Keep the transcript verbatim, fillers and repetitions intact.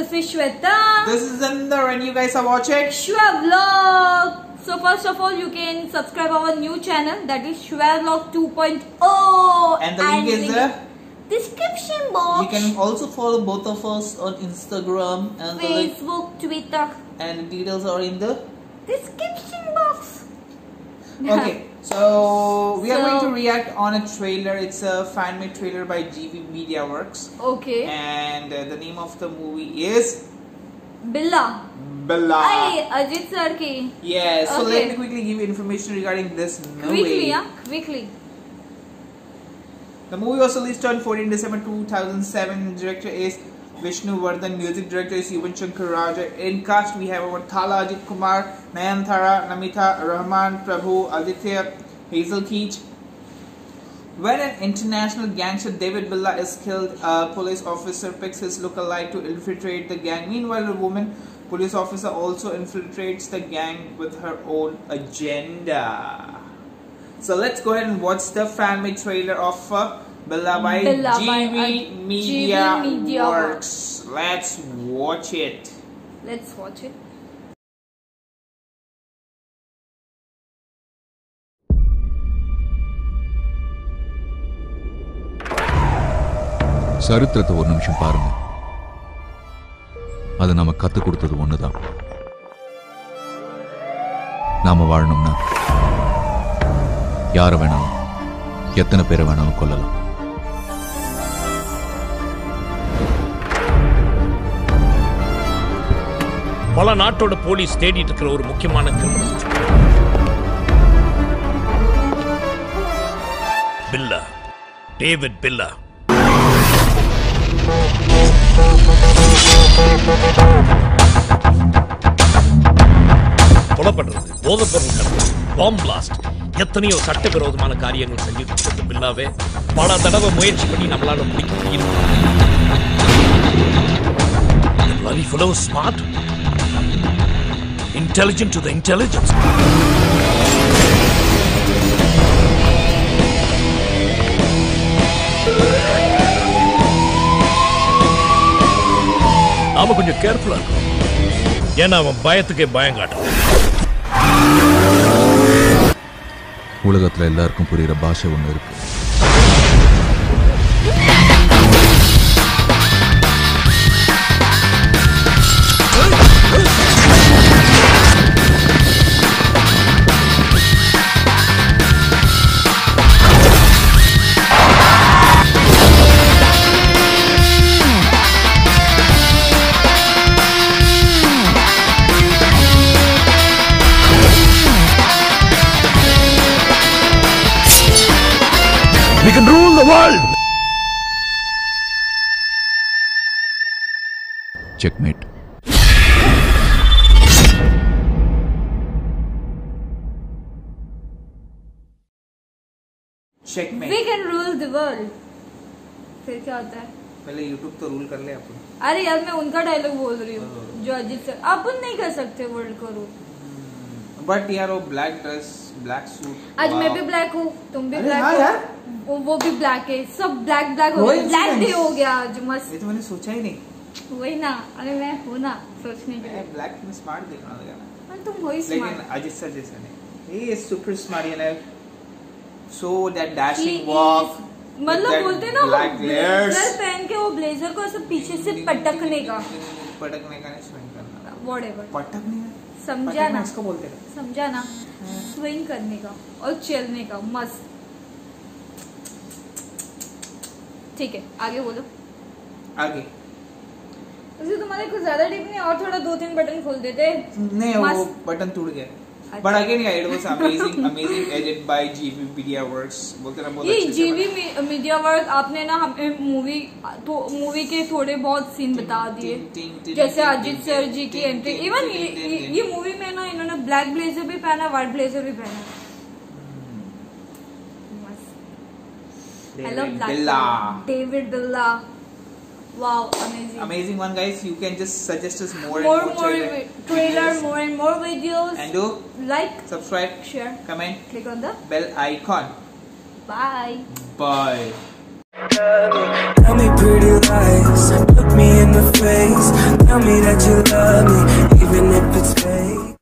This is Shweta. This is Zandar and you guys are watching Shweta Vlog. So first of all, you can subscribe our new channel, that is Shweta Vlog two point oh. And the link is the description box. You can also follow both of us on Instagram and Facebook, the Twitter. And the details are in the description box. Okay, so we are so, going to react on a trailer. It's a fan-made trailer by G V Media Works. Okay. And uh, the name of the movie is Billa. Billa. Hey, Ajit sir ki. Yes. So okay. let me quickly give you information regarding this movie. Quickly, yeah. Quickly. The movie was released on fourteenth December two thousand seven. Director is Vishnu Vardhan. Music director is Yuvan Shankar Raja. In cast we have our Thala Ajit Kumar, Nayanthara, Namita, Rahman, Prabhu, Aditya, Hazel Keech. When an international gangster David Billa is killed, a police officer picks his lookalike to infiltrate the gang. Meanwhile, a woman police officer also infiltrates the gang with her own agenda. So let's go ahead and watch the fan-made trailer of uh, Billa by Billa G V by, uh, Media, G V Media Works. Let's watch it. Let's watch it. சரித்திரத்தை ஒரு நிமிஷம் பாருங்க. அது நாம கத்து கொடுத்தது ஒண்ணுதான். நாம வாழணும்னா யார வேணாலும் எத்தனை பேரை வேணாலும் கொல்லலாம். பல நாட்டோட போலீஸ் தேடிட்டு இருக்கிற ஒரு முக்கியமான கிரிமினல் பில்லா, டேவிட் பில்லா. கொலை பண்றது, போதைப் பொருள் கடத்தல், பாம் பிளாஸ்ட், எத்தனையோ சட்டவிரோதமான காரியங்கள் செஞ்சுட்டு இருக்க பில்லாவே பல தடவை முயற்சி பண்ணி நம்மளால பிடிக்க முடியும். Bloody fellow smart, intelligent to the intelligence. நாம கொஞ்சம் கேர்ஃபுல்லா இருக்கணும். ஏன்னா அவன் பயத்துக்கே பயம் காட்டுறான். உலகத்துல எல்லாருக்கும் புரியுற பாஷை ஒண்ணு இருக்கு. We can rule the world. Checkmate. Checkmate. We can rule the world. फिर क्या होता है? पहले YouTube तो रूल कर ले अपन. अरे यार मैं उनका डायलॉग बोल रही हूँ जो अजीत सर. अपन नहीं कर सकते वर्ल्ड को रूल. बट यार वो ब्लैक ड्रेस, ब्लैक सूट. आज मैं भी ब्लैक हूँ, तुम भी ब्लैक हाँ हो. यार. वो, वो भी ब्लैक है, सब ब्लैक ब्लैक हो गया. ब्लैक डे हो गया आज मस्त. ये तो मैंने सोचा ही नहीं. वही ना, अरे मैं हूँ ना सोचने के लिए. ब्लैक में स्मार्ट दिखना लगा ना. तुम वही स्मार्ट. लेकिन अजित सर जैसा नहीं. He is super smart, you know. So that dashing walk. मतलब बोलते ना वो ब्लेजर पहन के वो ब्लेजर को ऐसे पीछे से पटकने का. पटकने का नहीं, स्विंग करना. Whatever. पटकने का. समझा ना? इसको बोलते हैं. समझा ना? स्विंग करने का और चलने का मस्त. ठीक है, आगे बोलो. आगे. उसे तुम्हारे कुछ ज्यादा डीप नहीं, और थोड़ा दो तीन बटन खोल देते. नहीं, वो बटन टूट गया. But again, yeah, it was amazing, amazing edit by G V Media Works. बोलते ना बहुत अच्छे से. ये G V Media Works आपने ना हमें मूवी तो मूवी के थोड़े बहुत सीन बता दिए, जैसे अजीत सर जी की एंट्री. इवन ये ये मूवी में ना इन्होंने ब्लैक ब्लेजर भी पहना, व्हाइट ब्लेजर भी पहना. हेलो बिल्ला, डेविड बिल्ला. Wow, amazing. Amazing one, guys. You can just suggest us more, more and more, more trailer, trailer, more and more videos. And do like, subscribe, share, comment, click on the bell icon. Bye. Bye. love me. Tell me pretty lies, look me in the face. Tell me that you love me, even if it's fake.